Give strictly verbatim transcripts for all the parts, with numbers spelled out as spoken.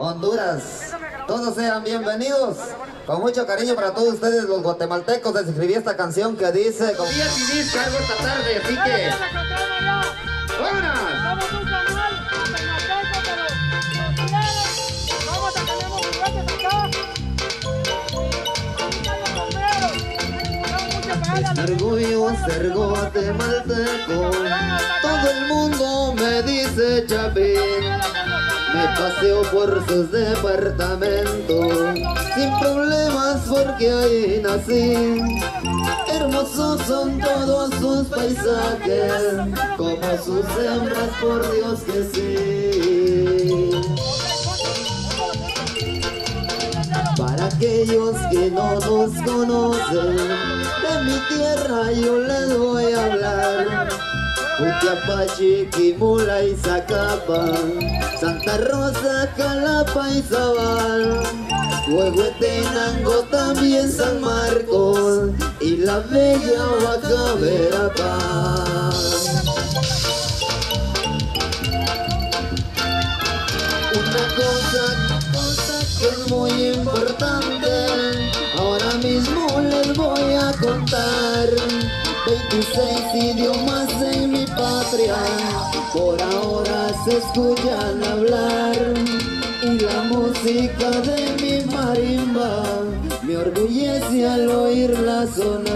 Honduras. Todos sean bienvenidos. Con mucho cariño para todos ustedes, los guatemaltecos. Les escribí esta canción que dice... Como día sin disco algo esta tarde, así que... ¡Vámonos! Somos un canal guatemalteco, pero los quieres. Vamos a tener juguetes acá. Es orgullo ser guatemalteco. Todo el mundo me dice Chapín. Me paseo por sus departamentos sin problemas porque ahí nací. Hermosos son todos sus paisajes, como sus hembras, por Dios que sí. Para aquellos que no nos conocen, de mi tierra yo les voy a hablar. Utiapachi, Quimula y Zacapa, Santa Rosa, Calapa y Zabal, Huehuetenango, también San Marcos y la bella Huaca Verapaz. Una cosa, cosa que es muy importante, ahora mismo les voy a contar. veintiséis idiomas en mi patria, por ahora se escuchan hablar. Y la música de mi marimba me orgullece al oírla sonar.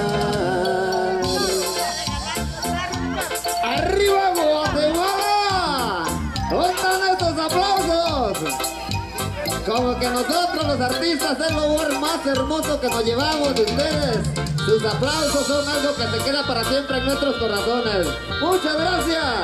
¡Arriba Guatemala! ¿Dónde están estos aplausos? Como que nosotros los artistas es lo más hermoso que nos llevamos de ustedes. Sus aplausos son algo que se queda para siempre en nuestros corazones. ¡Muchas gracias!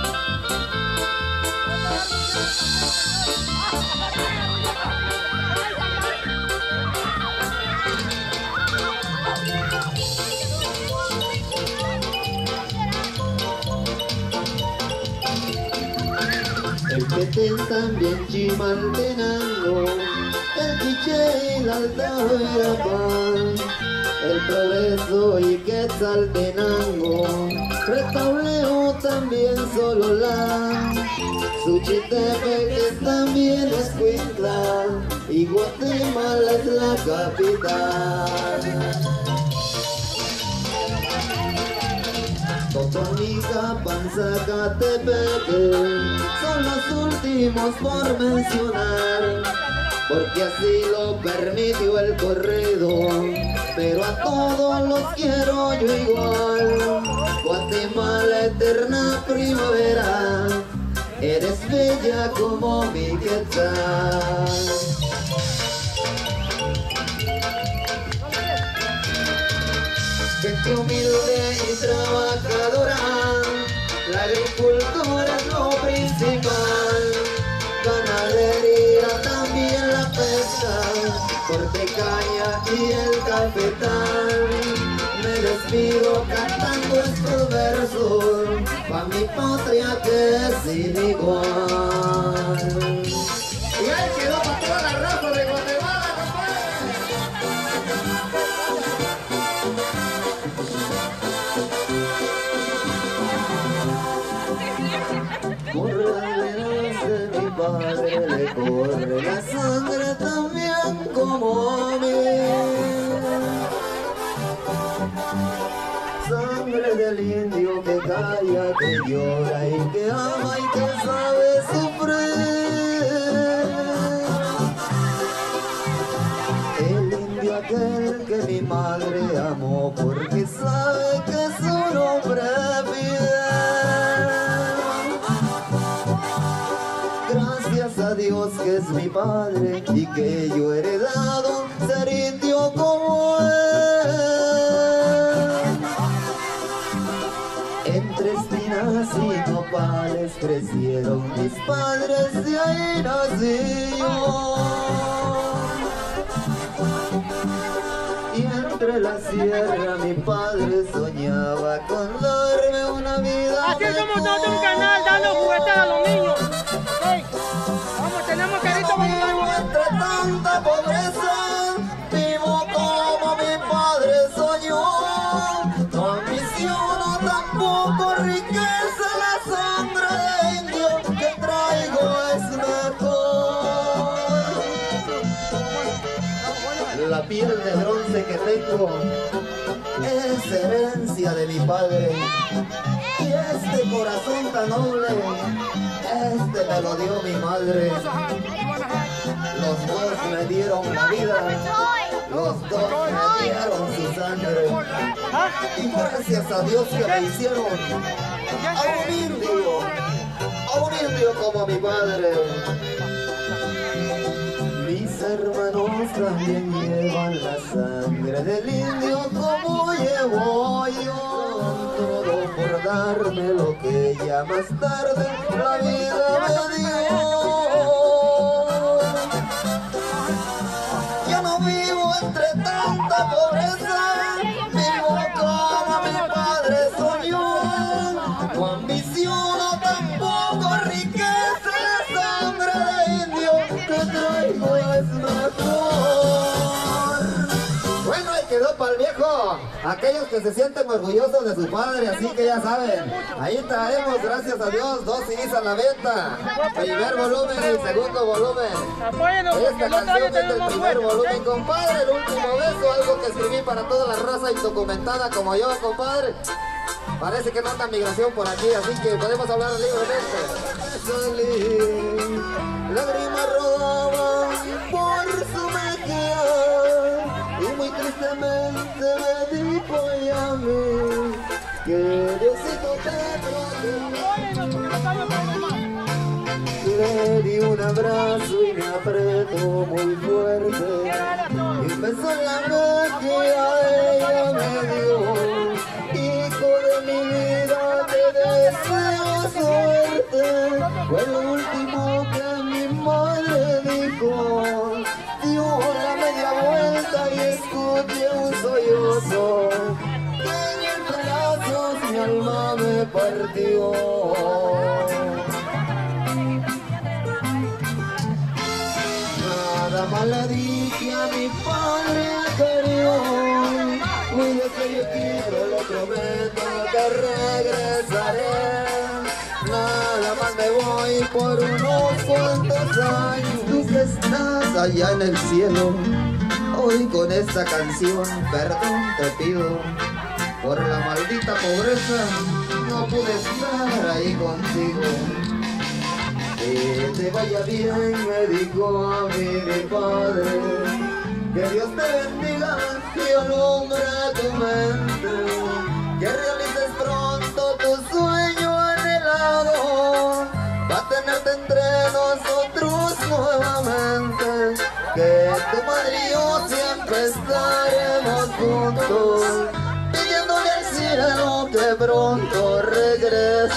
El Petén también Chimaltenango, el Quiché y la Alta Verapaz, el Progreso y Quetzaltenango, Retauleo también Sololá, Suchitepec también es Cuintla y Guatemala es la capital. Totonica, Zacatepec son los últimos por mencionar, porque así lo permitió el corrido, pero a todos los quiero yo igual. Guatemala, eterna primavera, eres bella como mi Quetzal. Gente humilde y trabajadora, la agricultura es lo principal. Ganadería, también la pesca, corte caña y el cafetal. Me despido cantando estos versos pa' mi patria que es sin igual. Y ahí quedó para toda la raza de Guatemala. Por las venas de mi padre le corre la sangre también como a mí. Sangre del indio que calla, que llora y que ama y que sabe sufrir. El indio aquel que mi madre amó porque sabe que su nombre pide. Gracias a Dios que es mi padre y que yo he heredado ser indio como él. Entre espinas y nopales crecieron mis padres y ahí nací yo. Y entre la sierra mi padre soñaba con darme una vida. Así somos todos un canal dando juguetes a los niños. Hey, vamos, tenemos carito para vivo entre tanta pobreza, vivo como mi padre soñó. No ambiciono tampoco riqueza, la sangre de indio que traigo es mejor. piel de bronce que tengo es herencia de mi padre. Y este corazón tan noble, este me lo dio mi madre. Los dos me dieron la vida, los dos me dieron su sangre. Y gracias a Dios que me hicieron a un indio, a un indio como mi padre. Mis hermanos también llevan la sangre del indio como llevo yo. Todo por darme lo que ya más tarde la vida me dio. Yo no vivo entre tanta pobreza, vivo como mi padre soñó. No ambiciono tampoco riqueza, la sangre de indio que traigo es mejor. Bueno, ahí quedó para el viejo, aquellos que se sienten orgullosos de su padre, así que ya saben, ahí traemos, gracias a Dios, dos C Ds a la venta, primer volumen y segundo volumen. Esta canción es del primer volumen, compadre, el último beso, algo que escribí para toda la raza indocumentada como yo, compadre. Parece que no anda migración por aquí, así que podemos hablar libremente. Salí, lágrimas rodaban por su mejilla y muy tristemente me dijo ella a mí que Diosito te protege. Le di un abrazo y me apretó muy fuerte y un beso en la mejilla ella me dio. Hijo de mi vida, te deseo suerte. Fue lo último que mi madre dijo. Dio la media vuelta y escuché un sollozo que en mil pedazos mi alma me partió. Nada más le dije a mi padre anterior, cuídate yo quiero, le prometo que regresaré. Nada más me voy por unos cuantos años. Tú que estás allá en el cielo, hoy con esta canción perdón te pido. Por la maldita pobreza no pude estar ahí contigo. Que te vaya bien, me dijo a mí mi padre. Que Dios te bendiga y alumbra tu mente. Que realices pronto tu sueño anhelado. Va a tenerte entre nosotros nuevamente. Que tu madre y yo siempre estaremos juntos, pidiéndole al cielo que pronto regreses.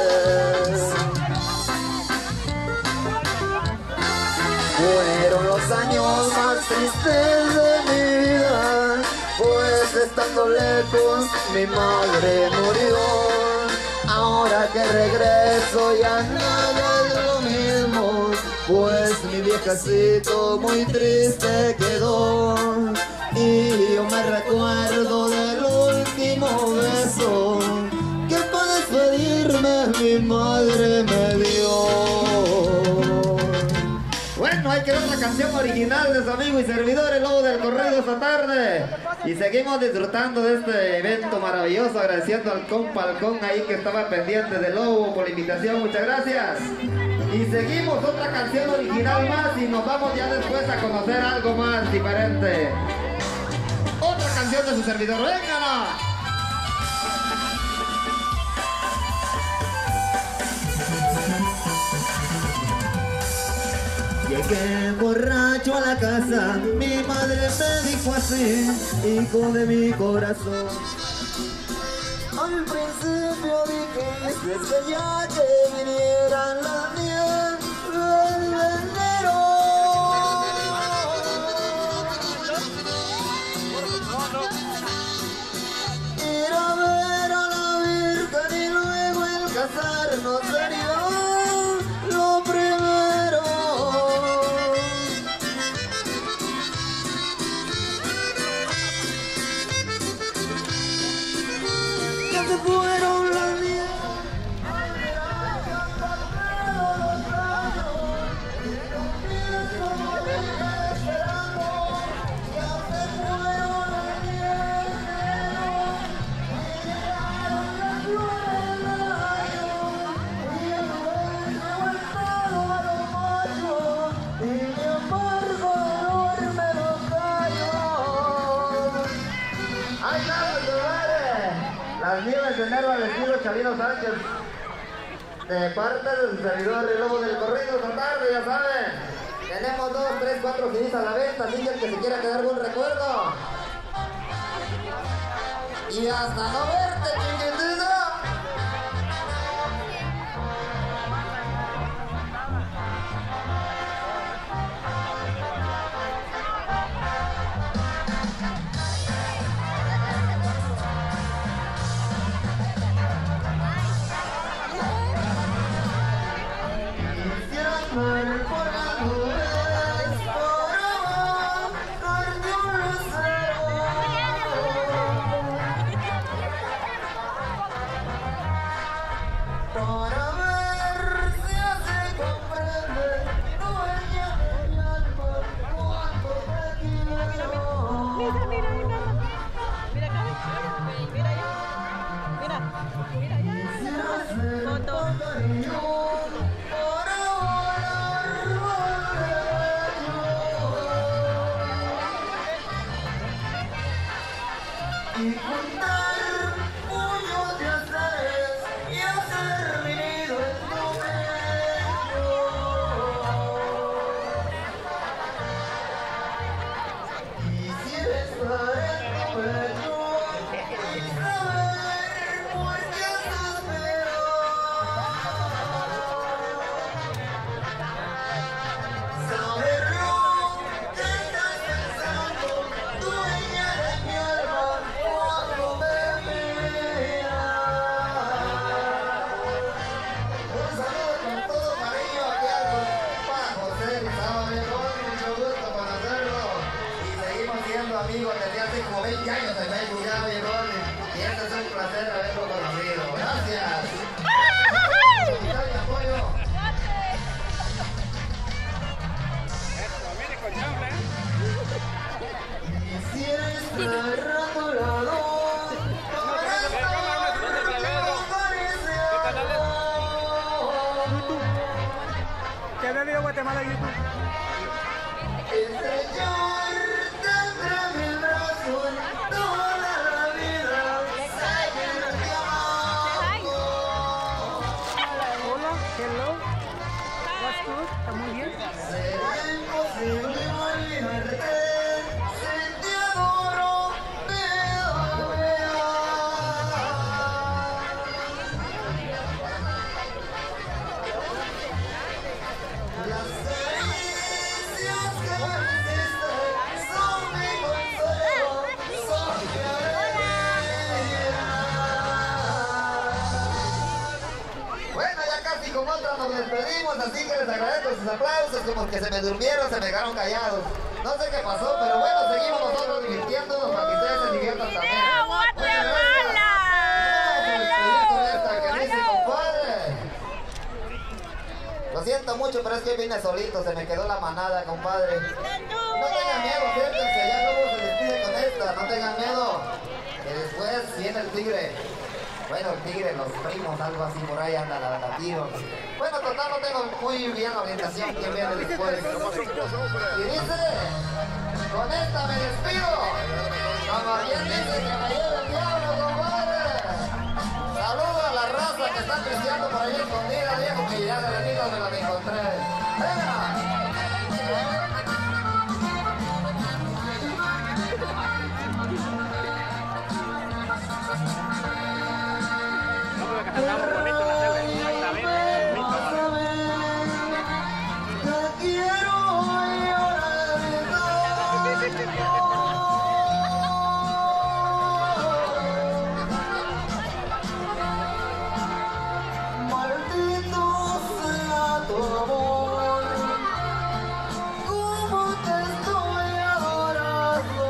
Fueron los años más tristes de mi vida, pues estando lejos mi madre murió. Ahora que regreso ya nada es lo mismo, pues mi viejecito muy triste quedó. Y yo me recuerdo del último beso que para despedirme mi madre me dio. Bueno, ahí quedó la canción original de su amigo y servidor, el Lobo del Corrido, esta tarde. Y seguimos disfrutando de este evento maravilloso, agradeciendo al compa Halcón ahí que estaba pendiente del Lobo por la invitación, muchas gracias. Y seguimos otra canción original más y nos vamos ya después a conocer algo más diferente. Otra canción de su servidor, ¡véngala! Llegué borracho a la casa, mi madre me dijo así, hijo de mi corazón. Al principio dijiste ya que vinieran las diez de enero. Ir a ver a la Virgen y luego el casarnos sería lo primero. Ya se fueron las diez. Ya se Las nieves de enero al estilo Chalino Sánchez. De parte del servidor El Lobo del Corrido esta tarde, ya saben. Tenemos dos, tres, cuatro C Ds a la venta, así que el que se quiera quedar algún recuerdo. Y hasta no verte, chiquitito. Y contar puños de azares y hacer mi nido en tu pecho. Quisiera estar en tu pecho y saber por qué estás peor. Saberlo que estás pensando, dueña de mi alma. Amigos desde hace como veinte años en Facebook, ya viejón, y este es un placer haberlo conocido. Gracias. Apoyo. Quisiera estar a tu lado para estar acariciado. ¿Qué ha bebido Guatemala en YouTube? Estrellarte entre mis brazos toda la vida, seguir te amando. Hola, hello. What's good? ¿Está muy bien? Será imposible olvidarte, si te adoro, te adoro. Las caricias que me hiciste son mi consuelo, son mi alegría. Bueno, ya casi con otra nos despedimos, así que les agradezco sus aplausos, como que se me durmieron, se me quedaron callados. No sé qué pasó, pero bueno, seguimos nosotros divirtiéndonos para que ustedes se diviertan también. ¡Viva Guatemala! Lo siento mucho, pero es que vine solito, se me quedó la manada, compadre. No tengan miedo, siéntense, ya luego se despide con esta, no tengan miedo. Que después viene el tigre. Bueno, el tigre, los primos, algo así por ahí anda la, la tiro. Bueno, total, no tengo muy bien la orientación, quién viene después. Y dice, con esta me despido. Como bien dice que me lleve el diablo, compadre. Saludos a la raza que está cristiando por ahí escondida, viejo, que ya de venida me la encontré. ¡Venga! Cantamos bonito en la tele. Está bien. Te quiero maldito sea tu amor, como te estoy adorando.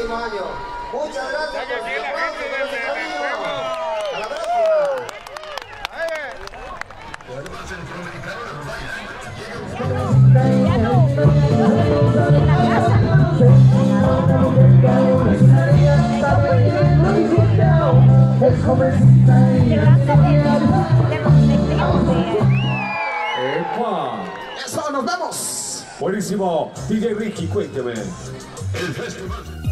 próximo año. Muchas gracias por aquí su la apoyo, gente por su desde cariño. Huevo. A la próxima. ¡Epa! Eso, nos vemos. Buenísimo. D J Ricky, cuénteme. El festival.